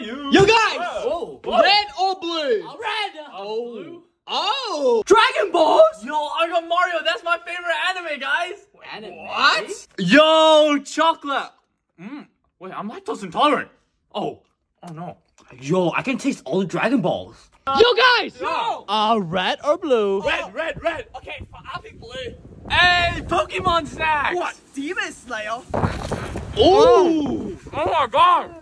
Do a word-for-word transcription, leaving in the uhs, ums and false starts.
you. Yo guys! Oh. Red or blue? Uh, red. Oh. Blue. Oh. Dragon Balls? Yo, I got Mario. That's my favorite anime, guys. Anime? What? Yo, chocolate. Mm. Wait, I'm lactose intolerant. Oh. Oh no. Yo, I can taste all the Dragon Balls. Yo guys! Yo. Uh, red or blue? Red, red, red. Okay, I'll pick blue. Hey, Pokemon snacks. What? Demon Slayer? Oh. Oh my god.